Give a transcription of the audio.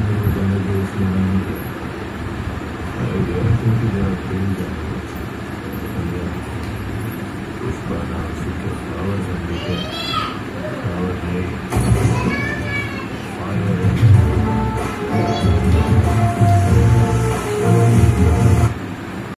मेरे को जाने के इसलिए मैंने गया क्योंकि जरा ट्रेन जाती है उस बार आप सीखे फ्लावर्स एंड फ्लावर